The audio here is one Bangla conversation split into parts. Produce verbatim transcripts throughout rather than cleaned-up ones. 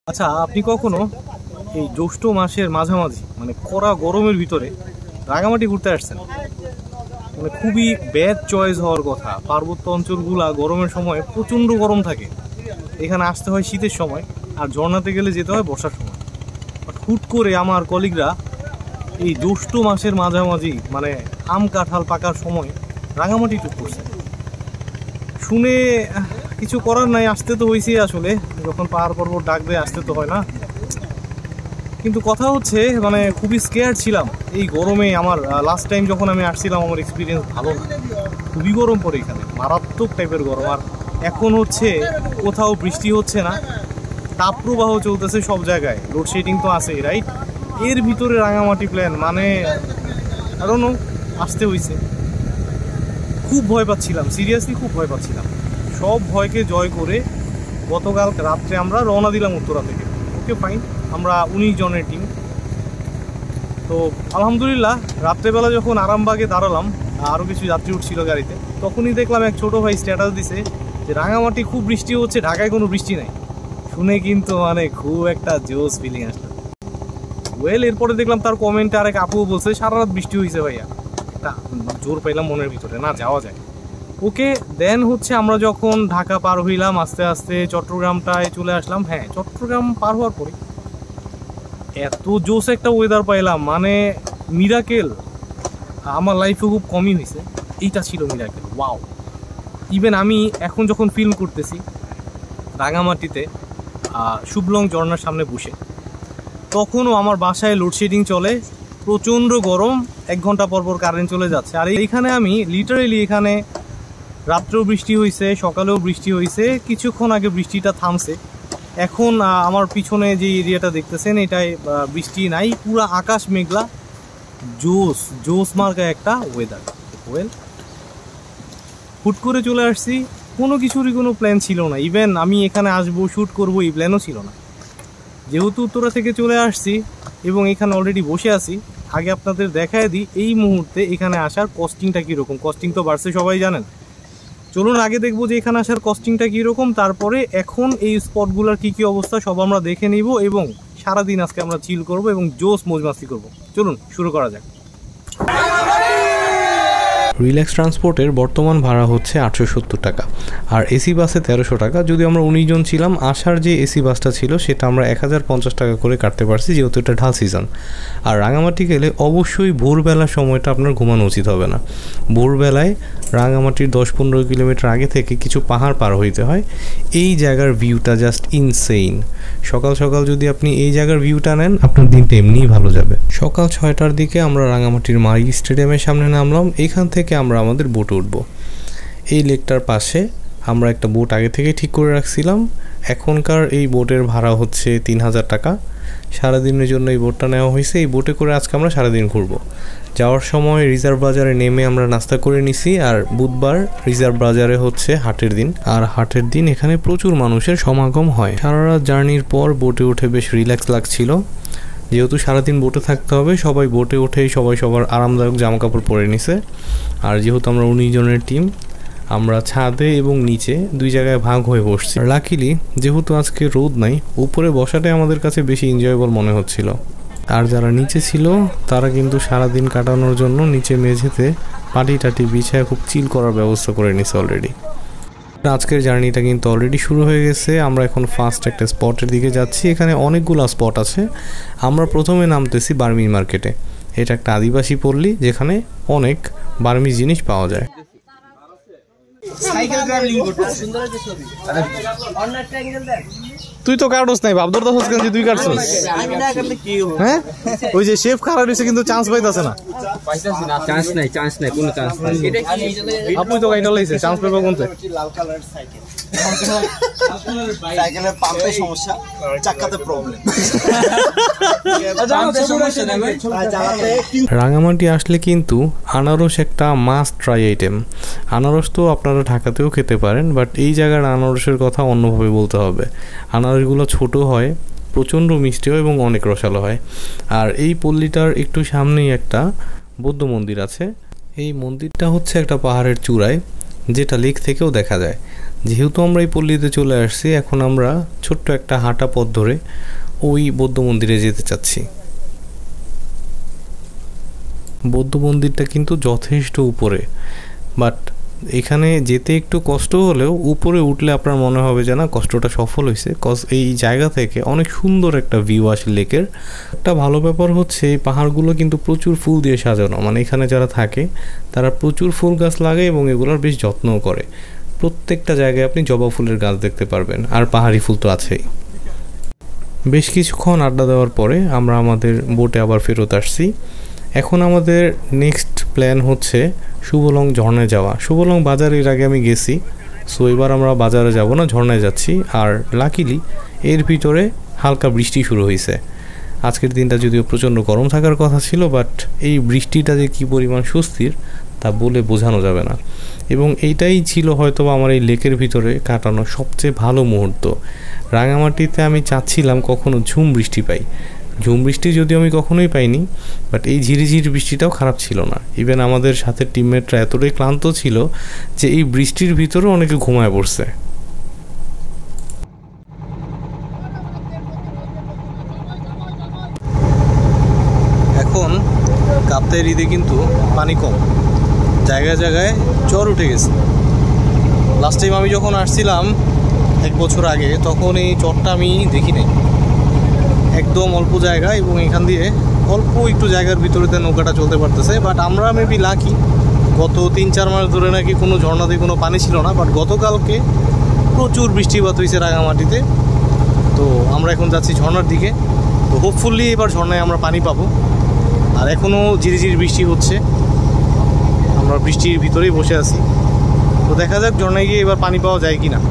আচ্ছা, আপনি কখনো এই জ্যৈষ্ঠ মাসের মাঝামাঝি মানে কড়া গরমের ভিতরে রাঙামাটি ঘুরতে আসছেন? মানে খুবই ব্যাড চয়েস হওয়ার কথা। পার্বত্য অঞ্চলগুলা গরমের সময় প্রচণ্ড গরম থাকে, এখানে আসতে হয় শীতের সময়, আর ঝর্ণাতে গেলে যেতে হয় বর্ষার সময়। বাট হুট করে আমার কলিগরা এই জ্যৈষ্ঠ মাসের মাঝামাঝি মানে আম কাঁঠাল পাকার সময় রাঙামাটি ট্যুর করছে। শুনে কিছু করার নাই, আসতে তো হয়েছে আসলে, যখন পাহাড় পর্বত ডাক দেয় আসতে তো হয় না। কিন্তু কথা হচ্ছে মানে খুবই স্কেয়ার ছিলাম এই গরমে। আমার লাস্ট টাইম যখন আমি আসছিলাম আমার এক্সপিরিয়েন্স ভালো না, খুবই গরম পড়ে এখানে, মারাত্মক টাইপের গরম। আর এখন হচ্ছে কোথাও বৃষ্টি হচ্ছে না, তাপপ্রবাহ চলতেছে সব জায়গায়, লোডশেডিং তো আছেই, রাইট? এর ভিতরে রাঙামাটি প্ল্যান মানে আরো নো আসতে হয়েছে। খুব ভয় পাচ্ছিলাম, সিরিয়াসলি খুব ভয় পাচ্ছিলাম। সব ভয়কে জয় করে গতকাল রাত্রে আমরা রওনা দিলাম উত্তরা থেকে। ওকে ফাইন, আমরা উনিশ জনের টিম। তো আলহামদুলিল্লাহ রাত্রেবেলা যখন আরামবাগে দাঁড়ালাম, আরও কিছু যাত্রী উঠছিল গাড়িতে, তখনই দেখলাম এক ছোটো ভাই স্ট্যাটাস দিছে যে রাঙামাটি খুব বৃষ্টি হচ্ছে, ঢাকায় কোনো বৃষ্টি নাই। শুনে কিন্তু মানে খুব একটা জোস ফিলিং আসলো। ওয়েল, এরপরে দেখলাম তার কমেন্টে আরেক আপুও বলছে সারা রাত বৃষ্টি হয়েছে ভাইয়া। একটা জোর পাইলাম মনের ভিতরে, না যাওয়া যায়। ওকে, দেন হচ্ছে আমরা যখন ঢাকা পার হইলাম আস্তে আস্তে চট্টগ্রামটায় চলে আসলাম। হ্যাঁ, চট্টগ্রাম পার হওয়ার পরে এত জোস একটা ওয়েদার পাইলাম, মানে মিরাকেল। আমার লাইফে খুব কমই হয়েছে, এইটা ছিল মিরাকেল। ওয়াও! ইভেন আমি এখন যখন ফিল্ম করতেছি রাঙামাটিতে শুভলং ঝর্ণার সামনে বসে, তখনও আমার বাসায় লোডশেডিং চলে, প্রচণ্ড গরম, এক ঘন্টা পর পর কারেন্ট চলে যাচ্ছে। আর এইখানে আমি লিটারেলি এখানে রাত্রেও বৃষ্টি হয়েছে, সকালেও বৃষ্টি হয়েছে, কিছুক্ষণ আগে বৃষ্টিটা থামছে। এখন আমার পিছনে যে এরিয়াটা দেখতেছেন এটায় বৃষ্টি নাই, পুরো আকাশ মেঘলা, জোস জোস মার্কা একটা ওয়েদার। ওয়েল, হুট করে চলে আসছি, কোনো কিছুরই কোনো প্ল্যান ছিল না। ইভেন আমি এখানে আসবো শ্যুট করবো এই প্ল্যানও ছিল না। যেহেতু উত্তরা থেকে চলে আসছি এবং এখানে অলরেডি বসে আছি, আগে আপনাদের দেখায় দিই এই মুহূর্তে এখানে আসার কস্টিংটা কীরকম। কস্টিং তো বাড়ছে, সবাই জানেন। চলুন আগে দেখবো যে এখানে আসার কস্টিংটা কীরকম, তারপরে এখন এই স্পটগুলোর কী কী অবস্থা সব আমরা দেখে নিব এবং সারাদিন আজকে আমরা চিল করব এবং জোস মৌজ মাস্তি করবো। চলুন শুরু করা যাক। রিল্যাক্স ট্রান্সপোর্টের বর্তমান ভাড়া হচ্ছে আটশো সত্তর টাকা, আর এসি বাসে তেরোশো টাকা। যদি আমরা উনিশ জন ছিলাম, আসার যে এসি বাসটা ছিল সেটা আমরা এক হাজার পঞ্চাশ টাকা করে কাটতে পারছি, যেহেতু এটা ঢাল সিজন। আর রাঙামাটি গেলে অবশ্যই ভোরবেলার সময়টা আপনার ঘুমানো উচিত হবে না। ভোরবেলায় রাঙামাটির দশ পনেরো কিলোমিটার আগে থেকে কিছু পাহাড় পার হইতে হয়। এই জায়গার ভিউটা জাস্ট ইনসেইন। সকাল সকাল যদি আপনি এই জায়গার ভিউটা নেন, আপনার দিনটা এমনিই ভালো যাবে। সকাল ছয়টার দিকে আমরা রাঙামাটির মারি স্টেডিয়ামের সামনে নামলাম। এইখান থেকে আমরা আমাদের বোটে উঠব। এই লেকটার পাশে আমরা একটা বোট আগে থেকে ঠিক করে রাখছিলাম। এখনকার এই বোটের ভাড়া হচ্ছে তিন হাজার টাকা। সারাদিনের জন্য এই বোটটা নেওয়া হয়েছে। এই বোটে করে আজকে আমরা সারাদিন ঘুরবো। যাওয়ার সময় রিজার্ভ বাজারে নেমে আমরা নাস্তা করে নিছি। আর বুধবার রিজার্ভ বাজারে হচ্ছে হাটের দিন, আর হাটের দিন এখানে প্রচুর মানুষের সমাগম হয়। সারা রাত জার্নির পর বোটে উঠে বেশ রিল্যাক্স লাগছিল। যেহেতু সারাদিন বোটে থাকতে হবে, সবাই বোটে উঠেই সবাই সবার আরামদায়ক জামাকাপড় পরে নিছে। আর যেহেতু আমরা উনিশ জনের টিম, আমরা ছাদে এবং নিচে দুই জায়গায় ভাগ হয়ে বসছি। লাকিলি যেহেতু আজকে রোদ নাই, উপরে বসাটাই আমাদের কাছে বেশি এনজয়েবল মনে হচ্ছিল। আর যারা নিচে ছিল তারা কিন্তু সারাদিন কাটানোর জন্য নিচে মেঝেতে পাটি টাটি বিছায় খুব চিল করার ব্যবস্থা করে নিছে অলরেডি। আজকের জার্নিটা কিন্তু অলরেডি শুরু হয়ে গেছে। আমরা এখন ফার্স্ট একটা স্পটের দিকে যাচ্ছি। এখানে অনেকগুলো স্পট আছে। আমরা প্রথমে নামতেছি বার্মি মার্কেটে। এটা একটা আদিবাসী পল্লী যেখানে অনেক বার্মি জিনিস পাওয়া যায়। তুই তো কাটস নাই, ভাবদর তো হচ্ছে তুই কাটছস। হ্যাঁ, ওই যে শেফ খারাপ হয়েছে কিন্তু চান্স পাইতাছে না। চান্স নাই, চান্স নাই, কোনো চান্স নাই। আপনি তো গাইটা লাইছে, চান্স পাইবা কোনতে? লাল কালার সাইকেল, সাইকেলের পাম্পে সমস্যা, চাকাতে প্রবলেম। রাঙামাটি আসলে কিন্তু আনারস একটা মাস্ট ট্রাই আইটেম। আনারস তো আপনারা ঢাকাতেও খেতে পারেন, বাট এই জায়গার আনারসের কথা অন্যভাবে বলতে হবে। আনারসগুলো ছোট হয়, প্রচণ্ড মিষ্টি হয় এবং অনেক রসালো হয়। আর এই পল্লীটার একটু সামনেই একটা বৌদ্ধ মন্দির আছে। এই মন্দিরটা হচ্ছে একটা পাহাড়ের চূড়ায়, যেটা লেক থেকেও দেখা যায়। যেহেতু আমরা এই পল্লীতে চলে আসছি, এখন আমরা ছোট্ট একটা হাঁটা পথ ধরে ওই বৌদ্ধ মন্দিরে যেতে চাচ্ছি। বৌদ্ধ মন্দিরটা কিন্তু যথেষ্ট উপরে, বাট এখানে যেতে একটু কষ্ট হলেও উপরে উঠলে আপনার মনে হবে যে না, কষ্টটা সফল হয়েছে, কজ এই জায়গা থেকে অনেক সুন্দর একটা ভিউ আসে লেকের। একটা ভালো ব্যাপার হচ্ছে এই পাহাড়গুলো কিন্তু প্রচুর ফুল দিয়ে সাজানো, মানে এখানে যারা থাকে তারা প্রচুর ফুল গাছ লাগায় এবং এগুলোর বেশ যত্নও করে। প্রত্যেকটা জায়গায় আপনি জবা ফুলের গাছ দেখতে পারবেন, আর পাহাড়ি ফুল তো আছেই। বেশ কিছুক্ষণ আড্ডা দেওয়ার পরে আমরা আমাদের বোটে আবার ফেরত আসছি। এখন আমাদের নেক্সট প্ল্যান হচ্ছে শুভলং ঝর্ণায় যাওয়া। শুভলং বাজার এর আগে আমি গেছি, সো এবার আমরা বাজারে যাব না, ঝর্ণায় যাচ্ছি। আর লাকিলি এর ভিতরে হালকা বৃষ্টি শুরু হয়েছে। আজকের দিনটা যদিও প্রচণ্ড গরম থাকার কথা ছিল, বাট এই বৃষ্টিটা যে কী পরিমাণ স্বস্তির তা বলে বোঝানো যাবে না। এবং এইটাই ছিল হয়তো আমার এই লেকের ভিতরে কাটানো সবচেয়ে ভালো মুহূর্ত। রাঙামাটিতে আমি চাচ্ছিলাম কখনো ঝুম বৃষ্টি পাই, ঝুম বৃষ্টি যদিও আমি কখনোই পাইনি, বাট এই ঝিরিঝিরি বৃষ্টিটাও খারাপ ছিল না। ইভেন আমাদের সাথে টিমমেটরা এতটাই ক্লান্ত ছিল যে এই বৃষ্টির ভিতরেও অনেকে ঘুমায় পড়ছে। এখন কাপ্তাই হ্রদে কিন্তু পানি কম, জায়গায় জায়গায় চর উঠে গেছে। লাস্ট টাইম আমি যখন আসছিলাম এক বছর আগে, তখন এই চরটা আমি দেখি নাই, একদম অল্প জায়গা এবং এখান দিয়ে অল্প একটু জায়গার ভিতরেতে নৌকাটা চলতে পারতেছে। বাট আমরা মেবি লাকি, গত তিন চার মাস ধরে নাকি কোনো ঝর্ণাতে কোনো পানি ছিল না, বাট গতকালকে প্রচুর বৃষ্টিপাত হয়েছে রাঙামাটিতে। তো আমরা এখন যাচ্ছি ঝর্ণার দিকে, তো হোপফুলি এবার ঝর্ণায় আমরা পানি পাবো। আর এখনও ঝিরিঝিরি বৃষ্টি হচ্ছে, আমরা বৃষ্টির ভিতরেই বসে আছি। তো দেখা যাক ঝর্ণায় গিয়ে এবার পানি পাওয়া যায় কি না।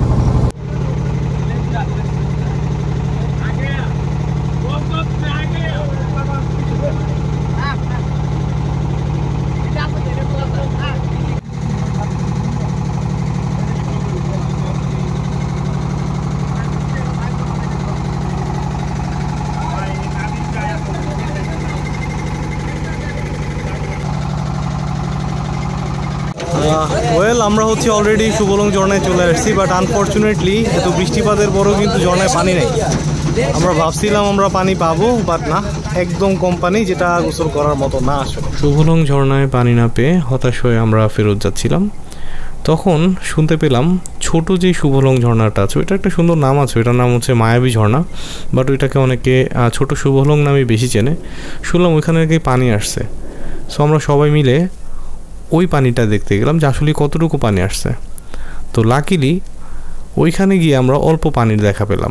ওয়েল, আমরা হচ্ছে অলরেডি শুভলং ঝর্ণায় চলে আসছি, বাট আনফর্চুনেটলি এত বৃষ্টিপাতের পরও কিন্তু ঝর্ণায় পানি নেই। আমরা ভাবছিলাম আমরা পানি পাবো, বাট না, একদম কম পানি, যেটা গোসল করার মতো না। আসলে শুভলং ঝর্ণায় পানি না পেয়ে হতাশ হয়ে আমরা ফেরত যাচ্ছিলাম। তখন শুনতে পেলাম ছোট যে শুভলং ঝর্ণাটা আছে, ওইটা একটা সুন্দর নাম আছে, ওইটার নাম হচ্ছে মায়াবী ঝর্ণা, বাট ওইটাকে অনেকে ছোট শুভলং নামে বেশি চেনে। শুনলাম ওইখানে নাকি পানি আসছে, সো আমরা সবাই মিলে ওই পানিটা দেখতে গেলাম যে আসলে কতটুকু পানি আসছে। তো লাকিলি ওইখানে গিয়ে আমরা অল্প পানির দেখা পেলাম,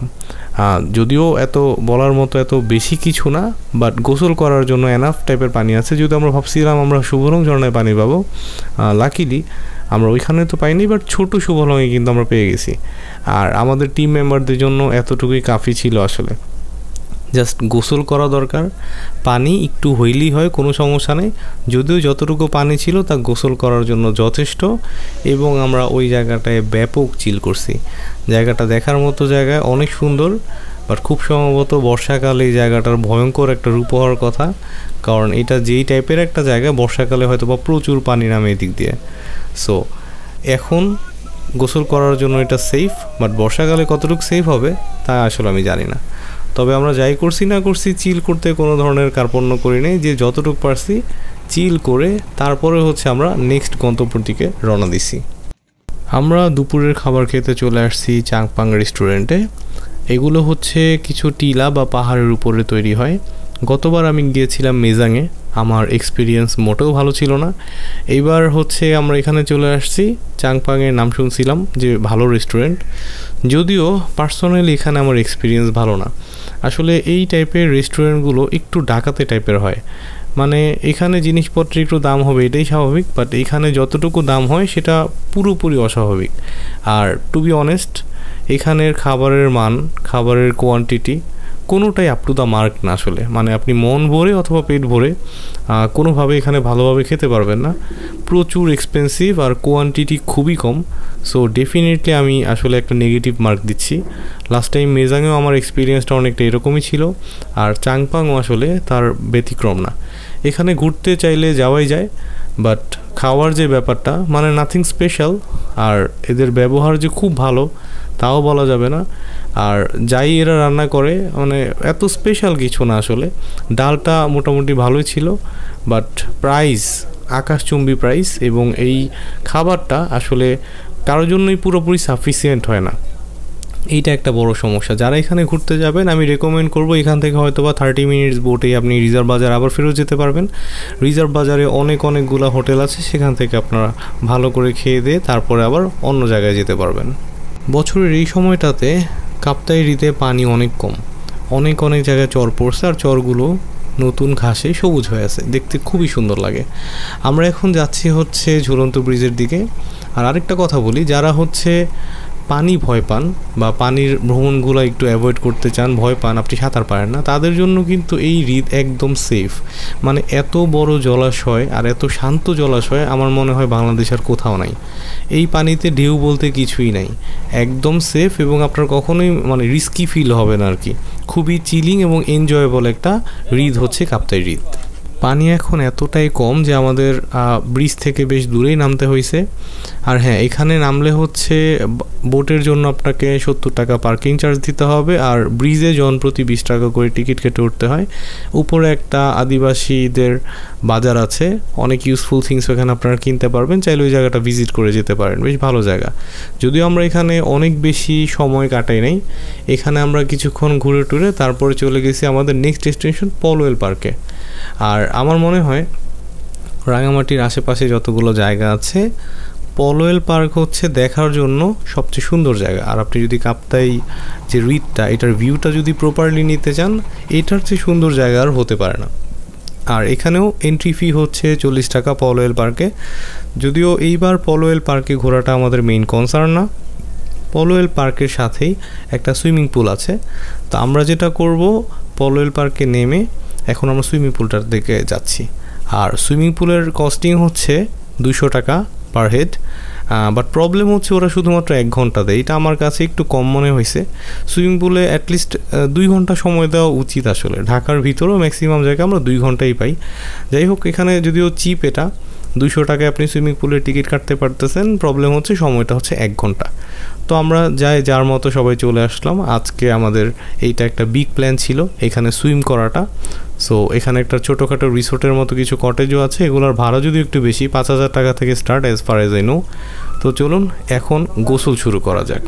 যদিও এত বলার মতো এত বেশি কিছু না, বাট গোসল করার জন্য এনাফ টাইপের পানি আছে। যদি আমরা ভাবছিলাম আমরা শুভলং ঝর্ণায় পানি পাবো, লাকিলি আমরা ওইখানে তো পাইনি, বাট ছোটো শুভলংয়ে কিন্তু আমরা পেয়ে গেছি। আর আমাদের টিম মেম্বারদের জন্য এতটুকুই কাফি ছিল। আসলে জাস্ট গোসল করা দরকার, পানি একটু হইলেই হয়, কোনো সমস্যা নেই। যদিও যতটুকু পানি ছিল তা গোসল করার জন্য যথেষ্ট। এবং আমরা ওই জায়গাটায় ব্যাপক চিল করছি। জায়গাটা দেখার মতো জায়গায়, অনেক সুন্দর, বাট খুব সম্ভবত বর্ষাকালে এই জায়গাটার ভয়ঙ্কর একটা রূপ হওয়ার কথা, কারণ এটা যেই টাইপের একটা জায়গা, বর্ষাকালে হয়তো বা প্রচুর পানি নামে এদিক দিয়ে। সো এখন গোসল করার জন্য এটা সেফ, বাট বর্ষাকালে কতটুকু সেফ হবে তা আসলে আমি জানি না। তবে আমরা যাই করছি না করছি, চিল করতে কোনো ধরনের কার্পণ্য করি নেই, যে যতটুকু পারছি চিল করে তারপরে হচ্ছে আমরা নেক্সট গন্তব্যের দিকে রওনা দিছি। আমরা দুপুরের খাবার খেতে চলে আসছি চাংপাং রেস্টুরেন্টে। এগুলো হচ্ছে কিছু টিলা বা পাহাড়ের উপরে তৈরি হয়। গতবার আমি গিয়েছিলাম মেজাংয়ে, আমার এক্সপিরিয়েন্স মোটেও ভালো ছিল না। এইবার হচ্ছে আমরা এখানে চলে আসছি চাংপাংয়ের নাম শুনছিলাম যে ভালো রেস্টুরেন্ট, যদিও পার্সোনালি এখানে আমার এক্সপিরিয়েন্স ভালো না। আসলে এই টাইপের রেস্টুরেন্টগুলো একটু ডাকাতে টাইপের হয়, মানে এখানে জিনিসপত্রের একটু দাম হবে এটাই স্বাভাবিক, বাট এখানে যতটুকু দাম হয় সেটা পুরোপুরি অস্বাভাবিক। আর টু বি অনেস্ট, এখানের খাবারের মান, খাবারের কোয়ান্টিটি কোনোটাই আপ টু দ্য মার্ক না। আসলে মানে আপনি মন ভরে অথবা পেট ভরে কোনোভাবে এখানে ভালোভাবে খেতে পারবেন না, প্রচুর এক্সপেন্সিভ আর কোয়ান্টিটি খুবই কম। সো ডেফিনেটলি আমি আসলে একটা নেগেটিভ মার্ক দিচ্ছি। লাস্ট টাইম মেজাংয়েও আমার এক্সপিরিয়েন্সটা অনেকটা এরকমই ছিল, আর চাংপাংও আসলে তার ব্যতিক্রম না। এখানে ঘুরতে চাইলে যাওয়াই যায়, বাট খাওয়ার যে ব্যাপারটা মানে নাথিং স্পেশাল, আর এদের ব্যবহার যে খুব ভালো তাও বলা যাবে না। আর যাই এরা রান্না করে মানে এত স্পেশাল কিছু না আসলে। ডালটা মোটামুটি ভালোই ছিল, বাট প্রাইস আকাশচুম্বী প্রাইস, এবং এই খাবারটা আসলে কারোর জন্যই পুরোপুরি সাফিসিয়েন্ট হয় না। এইটা একটা বড় সমস্যা। যারা এখানে ঘুরতে যাবেন আমি রেকমেন্ড করব এখান থেকে হয়তো বা থার্টি মিনিটস বোটে আপনি রিজার্ভ বাজার আবার ফেরত যেতে পারবেন। রিজার্ভ বাজারে অনেক অনেকগুলো হোটেল আছে, সেখান থেকে আপনারা ভালো করে খেয়ে দিয়ে তারপরে আবার অন্য জায়গায় যেতে পারবেন। বছরের এই সময়টাতে কাপ্তাই হ্রদে পানি অনেক কম, অনেক অনেক জায়গায় চর পড়ছে, আর চরগুলো নতুন ঘাসে সবুজ হয়ে আছে, দেখতে খুবই সুন্দর লাগে। আমরা এখন যাচ্ছি হচ্ছে ঝুলন্ত ব্রিজের দিকে। আর আরেকটা কথা বলি, যারা হচ্ছে পানি ভয় পান বা পানির ভ্রমণগুলো একটু অ্যাভয়েড করতে চান, ভয় পান, আপনি সাঁতার পারেন না, তাদের জন্য কিন্তু এই হ্রদ একদম সেফ। মানে এত বড় জলাশয় আর এত শান্ত জলাশয় আমার মনে হয় বাংলাদেশ আর কোথাও নাই। এই পানিতে ঢেউ বলতে কিছুই নাই, একদম সেফ, এবং আপনার কখনোই মানে রিস্কি ফিল হবে না আর কি। খুবই চিলিং এবং এনজয়েবল একটা হ্রদ হচ্ছে কাপ্তাই হ্রদ। পানি এখন এতটাই কম যে আমাদের ব্রিজ থেকে বেশ দূরেই নামতে হয়েছে। আর হ্যাঁ, এখানে নামলে হচ্ছে বোটের জন্য আপনাকে সত্তর টাকা পার্কিং চার্জ দিতে হবে, আর ব্রিজে জন প্রতি বিশ টাকা করে টিকিট কেটে উঠতে হয়। উপরে একটা আদিবাসীদের বাজার আছে, অনেক ইউজফুল থিংস ওখানে আপনারা কিনতে পারবেন, চাইলে ওই জায়গাটা ভিজিট করে যেতে পারেন, বেশ ভালো জায়গা। যদিও আমরা এখানে অনেক বেশি সময় কাটাই নাই, এখানে আমরা কিছুক্ষণ ঘুরে টুরে তারপরে চলে গেছি আমাদের নেক্সট ডেস্টিনেশন পলওয পার্কে। আর আমার মনে হয় রাঙামাটির আশেপাশে যতগুলো জায়গা আছে পলওয পার্ক হচ্ছে দেখার জন্য সবচেয়ে সুন্দর জায়গা। আর আপনি যদি কাপ্তাই যে হ্রদটা এটার ভিউটা যদি প্রপারলি নিতে চান, এটার চেয়ে সুন্দর জায়গা আর হতে পারে না। আর এখানেও এন্ট্রি ফি হচ্ছে চল্লিশ টাকা পলওয পার্কে। যদিও এইবার পলওয পার্কে ঘোরাটা আমাদের মেইন কনসার্ন না, পলওয পার্কের সাথেই একটা সুইমিং পুল আছে। তো আমরা যেটা করব, পলওয পার্কে নেমে এখন আমরা সুইমিং পুলটার দিকে যাচ্ছি। আর সুইমিং পুলের কস্টিং হচ্ছে দুশো টাকা পার হেড, বাট প্রবলেম হচ্ছে ওরা শুধুমাত্র এক ঘন্টা দেয়, এটা আমার কাছে একটু কম মনে হয়েছে। সুইমিং পুলে অ্যাটলিস্ট দুই ঘন্টা সময় দেওয়া উচিত আসলে। ঢাকার ভিতরেও ম্যাক্সিমাম জায়গায় আমরা দুই ঘন্টাই পাই। যাই হোক, এখানে যদিও চিপ, এটা দুইশো টাকায় আপনি সুইমিং পুলের টিকিট কাটতে পারতেছেন। প্রবলেম হচ্ছে সময়টা হচ্ছে এক ঘন্টা। তো আমরা যাই যার মতো সবাই চলে আসলাম। আজকে আমাদের এইটা একটা বিগ প্ল্যান ছিল এখানে সুইম করাটা। সো এখানে একটা ছোটোখাটো রিসোর্টের মতো কিছু কটেজও আছে, এগুলোর ভাড়া যদিও একটু বেশি, পাঁচ হাজার টাকা থেকে start as far as I know. তো চলুন এখন গোসল শুরু করা যাক।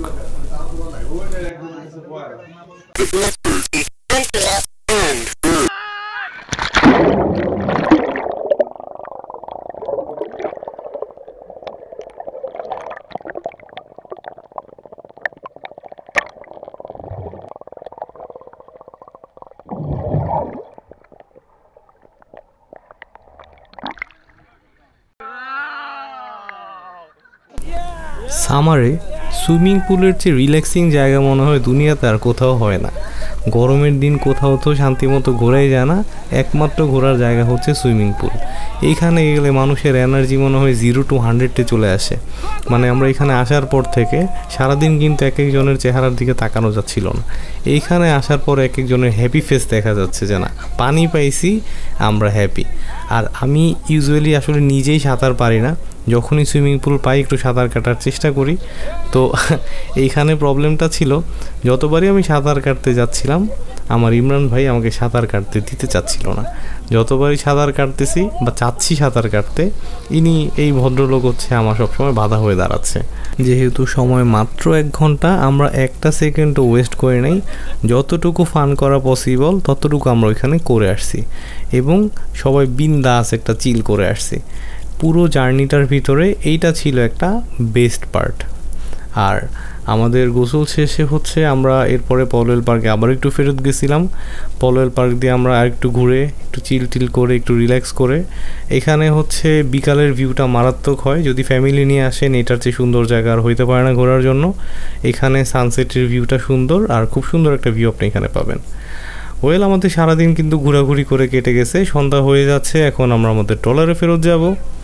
সামারে সুইমিং পুলের চেয়ে রিল্যাক্সিং জায়গা মনে হয় দুনিয়াতে আর কোথাও হয় না। গরমের দিন কোথাও তো শান্তিমতো ঘোরাই যায় না, একমাত্র ঘোরার জায়গা হচ্ছে সুইমিং পুল। এইখানে গেলে মানুষের এনার্জি মনে হয় জিরো টু হান্ড্রেডে চলে আসে। মানে আমরা এখানে আসার পর থেকে সারাদিন কিন্তু এক একজনের চেহারার দিকে তাকানো যাচ্ছিল না। এইখানে আসার পর এক একজনের হ্যাপি ফেস দেখা যাচ্ছে যে না, পানি পাইছি, আমরা হ্যাপি। আর আমি ইউজুয়ালি আসলে নিজেই সাঁতার পারি না, যখনই সুইমিং পুল পাই একটু সাঁতার কাটার চেষ্টা করি। তো এইখানে প্রবলেমটা ছিল, যতবারই আমি সাঁতার কাটতে যাচ্ছিলাম আমার ইমরান ভাই আমাকে সাঁতার কাটতে দিতে চাচ্ছিল না। যতবারই সাঁতার কাটতেছি বা চাচ্ছি সাঁতার কাটতে, ইনি এই ভদ্রলোক হচ্ছে আমার সবসময় বাধা হয়ে দাঁড়াচ্ছে। যেহেতু সময় মাত্র এক ঘন্টা, আমরা একটা সেকেন্ডও ওয়েস্ট করে নাই। যতটুকু ফান করা পসিবল ততটুকু আমরা ওইখানে করে আসছি, এবং সবাই বিন্দাস একটা চিল করে আসছি। পুরো জার্নিটার ভিতরে এইটা ছিল একটা বেস্ট পার্ট। আর আমাদের গোসল শেষে হচ্ছে আমরা এরপরে পলওয পার্কে আবার একটু ফেরত গেছিলাম। পলওয পার্ক দিয়ে আমরা আর একটু ঘুরে একটু চিল টিল করে একটু রিল্যাক্স করে, এখানে হচ্ছে বিকালের ভিউটা মারাত্মক হয়। যদি ফ্যামিলি নিয়ে আসেন এটার চেয়ে সুন্দর জায়গা আর হইতে পারে না ঘোরার জন্য। এখানে সানসেটের ভিউটা সুন্দর, আর খুব সুন্দর একটা ভিউ আপনি এখানে পাবেন। ওয়েল, আমাদের সারাদিন কিন্তু ঘোরাঘুরি করে কেটে গেছে, সন্ধ্যা হয়ে যাচ্ছে। এখন আমরা আমাদের ট্রলারে ফেরত যাব।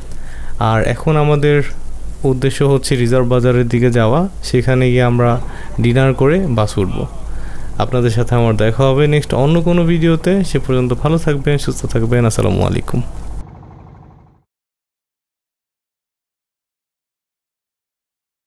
আর এখন আমাদের উদ্দেশ্য হচ্ছে রিজার্ভ বাজারের দিকে যাওয়া, সেখানে গিয়ে আমরা ডিনার করে বাস উঠব। আপনাদের সাথে আমার দেখা হবে নেক্সট অন্য কোনো ভিডিওতে। সে পর্যন্ত ভালো থাকবেন, সুস্থ থাকবেন। আসসালামু আলাইকুম।